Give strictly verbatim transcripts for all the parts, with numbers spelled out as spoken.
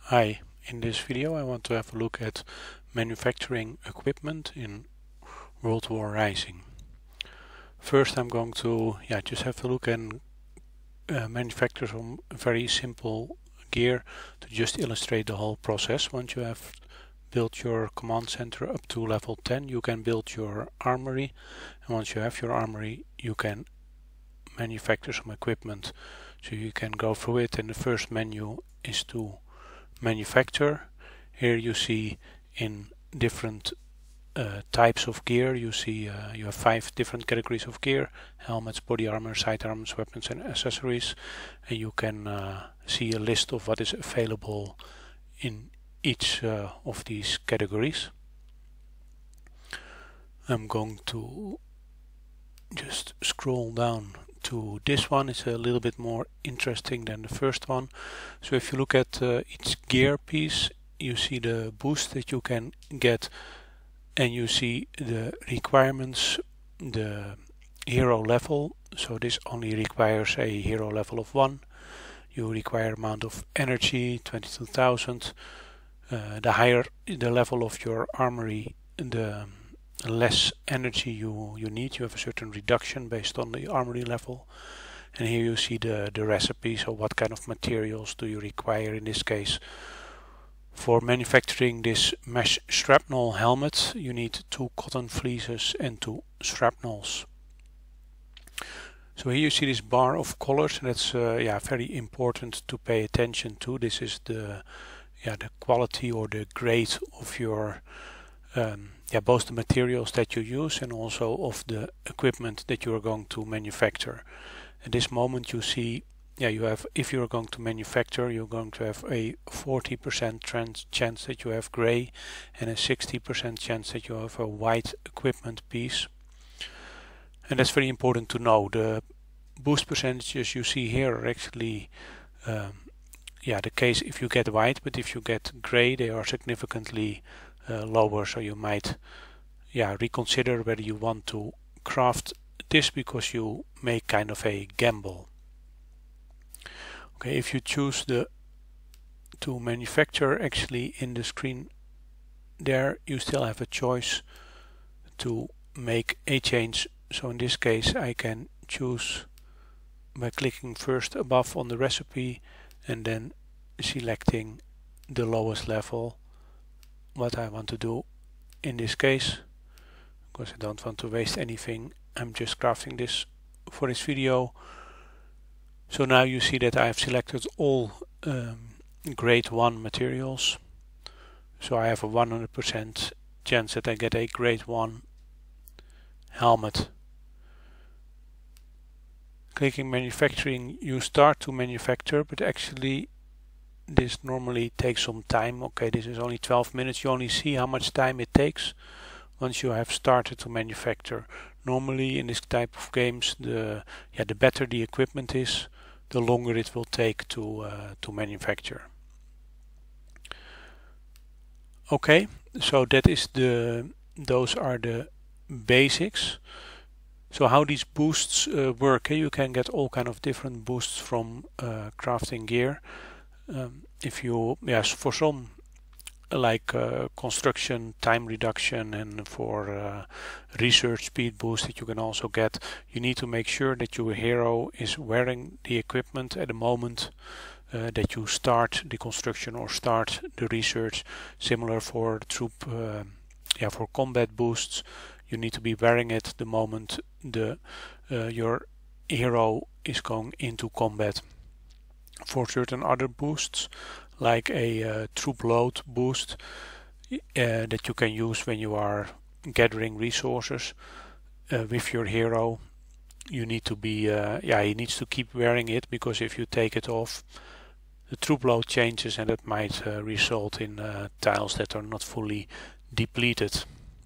Hi, in this video I want to have a look at manufacturing equipment in World War Rising. First I'm going to yeah, just have a look and uh, manufacture some very simple gear to just illustrate the whole process. Once you have built your command center up to level ten, you can build your armory, and once you have your armory you can manufacture some equipment. So you can go through it, and the first menu is to manufacture. Here you see in different uh, types of gear, you see uh, you have five different categories of gear: helmets, body armor, sidearms, weapons and accessories, and you can uh, see a list of what is available in each uh, of these categories. I'm going to just scroll down to this one. It's a little bit more interesting than the first one. So if you look at uh, each gear piece, you see the boost that you can get, and you see the requirements, the hero level. So this only requires a hero level of one. You require amount of energy, twenty-two thousand. Uh, the higher the level of your armory, the less energy you, you need. You have a certain reduction based on the armory level. And here you see the, the recipe, so what kind of materials do you require in this case. For manufacturing this mesh shrapnel helmet, you need two cotton fleeces and two shrapnels. So here you see this bar of colors, and that's uh, yeah, very important to pay attention to. This is the, yeah, the quality or the grade of your Um, yeah, both the materials that you use and also of the equipment that you are going to manufacture. At this moment you see, yeah, you have, if you are going to manufacture, you're going to have a forty percent chance that you have gray and a sixty percent chance that you have a white equipment piece. And that's very important to know. The boost percentages you see here are actually um, yeah, the case if you get white, but if you get gray they are significantly Uh, lower, so you might yeah reconsider whether you want to craft this, because you make kind of a gamble. Okay, if you choose the to manufacture, actually in the screen there you still have a choice to make a change. So in this case I can choose by clicking first above on the recipe and then selecting the lowest level what I want to do. In this case, because I don't want to waste anything, I'm just crafting this for this video. So now you see that I have selected all um, grade one materials, so I have a one hundred percent chance that I get a grade one helmet. Clicking manufacturing, you start to manufacture, but actually this normally takes some time. Okay, this is only twelve minutes. You only see how much time it takes once you have started to manufacture. Normally in this type of games, the yeah the better the equipment is, the longer it will take to uh, to manufacture. Okay, so that is the those are the basics. So how these boosts uh, work? Eh? You can get all kind of different boosts from uh, crafting gear. Um, if you, yes, for some like uh, construction time reduction and for uh, research speed boost that you can also get, you need to make sure that your hero is wearing the equipment at the moment uh, that you start the construction or start the research. Similar for troop, uh, yeah, for combat boosts, you need to be wearing it the moment the uh, your hero is going into combat. For certain other boosts, like a uh, troop load boost uh, that you can use when you are gathering resources uh, with your hero, you need to be uh, yeah he needs to keep wearing it, because if you take it off, the troop load changes and it might uh, result in uh, tiles that are not fully depleted.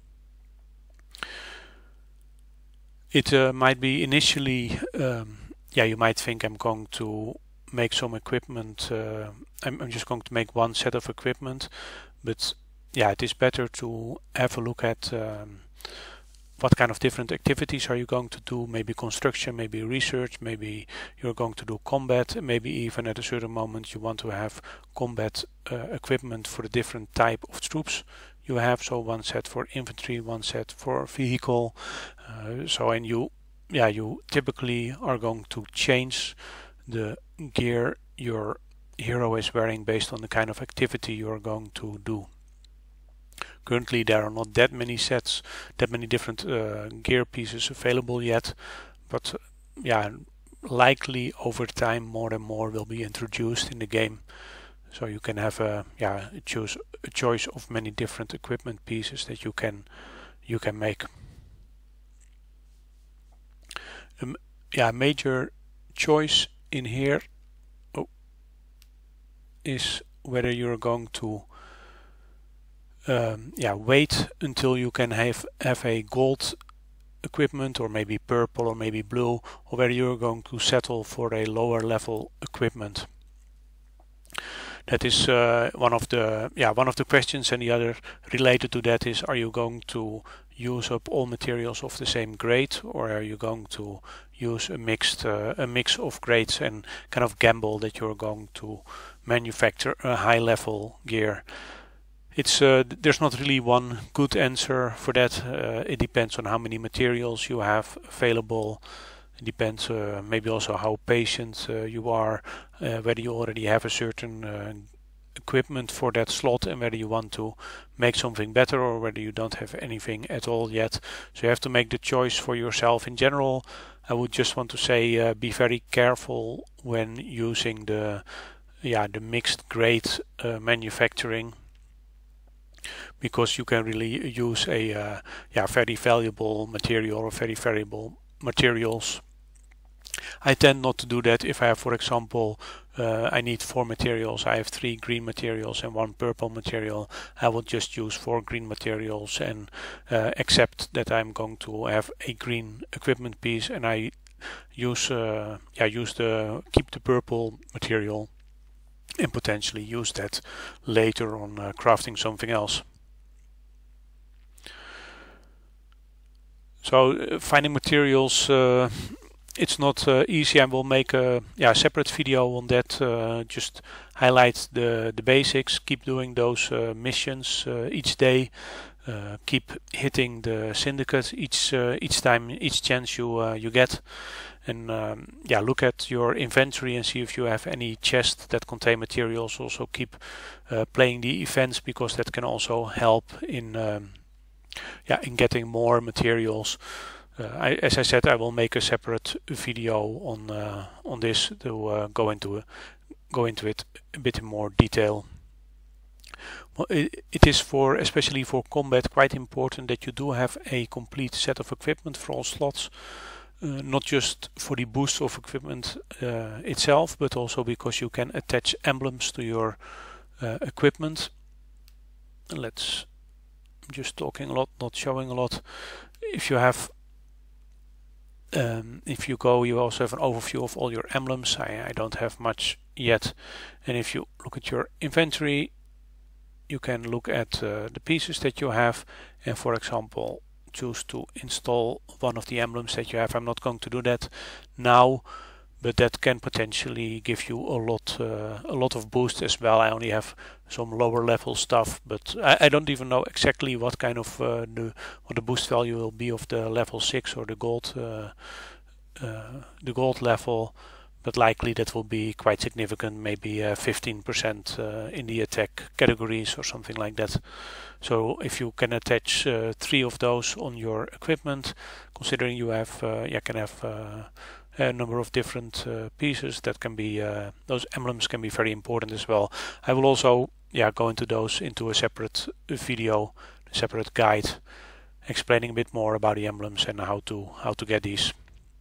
It uh, might be initially um, yeah you might think I'm going to make some equipment, uh, I'm, I'm just going to make one set of equipment, but yeah, it is better to have a look at um, what kind of different activities are you going to do? Maybe construction, maybe research, maybe you're going to do combat, maybe even at a certain moment you want to have combat uh, equipment for the different type of troops you have. So one set for infantry, one set for vehicle. Uh, so and you, yeah, you typically are going to change the gear your hero is wearing based on the kind of activity you are going to do. Currently there are not that many sets, that many different uh, gear pieces available yet, but uh, yeah, likely over time more and more will be introduced in the game. So you can have a yeah choose a choice of many different equipment pieces that you can you can make. Um, yeah, major choice in here oh, is whether you're going to um, yeah wait until you can have have a gold equipment, or maybe purple, or maybe blue, or whether you're going to settle for a lower level equipment. That is uh, one of the yeah one of the questions, and the other related to that is: are you going to use up all materials of the same grade, or are you going to use a mixed uh, a mix of grades and kind of gamble that you're going to manufacture a high level gear? It's uh, there's not really one good answer for that. Uh, it depends on how many materials you have available. It depends uh, maybe also how patient uh, you are, uh, whether you already have a certain uh, equipment for that slot, and whether you want to make something better, or whether you don't have anything at all yet. So you have to make the choice for yourself. In general, I would just want to say uh, be very careful when using the yeah the mixed grade uh, manufacturing, because you can really use a uh, yeah very valuable material or very valuable materials. I tend not to do that. If I have, for example, uh, I need four materials, I have three green materials and one purple material, I will just use four green materials and uh, accept that I'm going to have a green equipment piece, and I use uh, yeah use the keep the purple material and potentially use that later on uh, crafting something else. So uh, finding materials, uh, it's not uh, easy. I will make a yeah separate video on that. Uh, just highlight the the basics. Keep doing those uh, missions uh, each day. Uh, keep hitting the syndicate each uh, each time, each chance you uh, you get. And um, yeah, look at your inventory and see if you have any chests that contain materials. Also keep uh, playing the events, because that can also help in um, yeah in getting more materials. Uh, I, as I said, I will make a separate video on uh, on this to uh, go into uh, go into it a bit in more detail. Well, it, it is for especially for combat quite important that you do have a complete set of equipment for all slots. Uh, not just for the boost of equipment uh, itself, but also because you can attach emblems to your uh, equipment. Let's I'm just talking a lot, not showing a lot. If you have um, if you go, you also have an overview of all your emblems. I, I don't have much yet. And if you look at your inventory, you can look at uh, the pieces that you have, and for example choose to install one of the emblems that you have. I'm not going to do that now, but that can potentially give you a lot uh, a lot of boost as well. I only have some lower level stuff, but I, I don't even know exactly what kind of uh, the what the boost value will be of the level six or the gold uh, uh, the gold level, but likely that will be quite significant, maybe uh, fifteen percent uh, in the attack categories or something like that. So if you can attach uh, three of those on your equipment, considering you have uh, you can have uh, a number of different uh, pieces, that can be uh, those emblems can be very important as well. I will also yeah go into those into a separate video, a separate guide, explaining a bit more about the emblems and how to how to get these.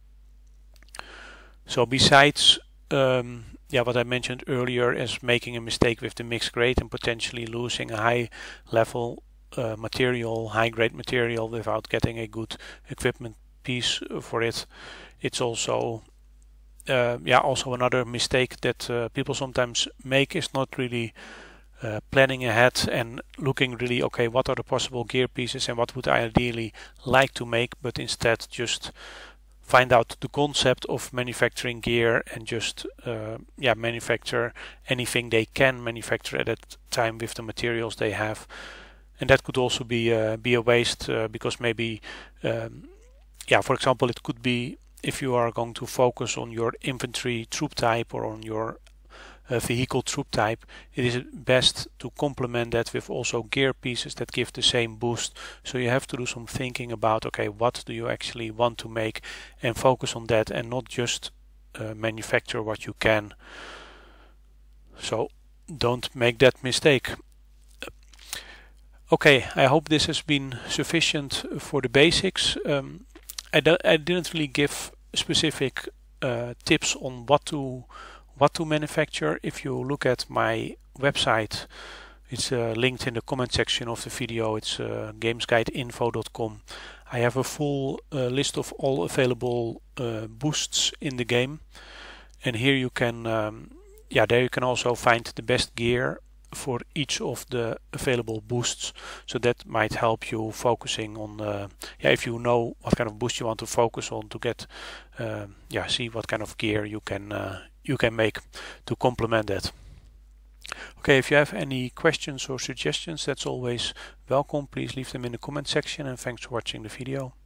So besides um, yeah, what I mentioned earlier as making a mistake with the mixed grade and potentially losing a high level uh, material, high grade material without getting a good equipment piece for it, it's also uh, yeah also another mistake that uh, people sometimes make is not really uh, planning ahead and looking really, okay, what are the possible gear pieces and what would I ideally like to make, but instead just find out the concept of manufacturing gear and just uh, yeah manufacture anything they can manufacture at that time with the materials they have. And that could also be uh, be a waste uh, because maybe um, yeah for example, it could be if you are going to focus on your infantry troop type or on your uh, vehicle troop type, it is best to complement that with also gear pieces that give the same boost. So you have to do some thinking about, okay, what do you actually want to make, and focus on that and not just uh, manufacture what you can. So don't make that mistake. Okay, I hope this has been sufficient for the basics. Um, I, I didn't really give specific uh, tips on what to what to manufacture. If you look at my website, it's uh, linked in the comment section of the video. It's uh, games guide info dot com. I have a full uh, list of all available uh, boosts in the game, and here you can um, yeah there you can also find the best gear for each of the available boosts. So that might help you focusing on uh, yeah if you know what kind of boost you want to focus on, to get uh, yeah see what kind of gear you can uh, you can make to complement that. Okay, if you have any questions or suggestions, that's always welcome. Please leave them in the comment section, and thanks for watching the video.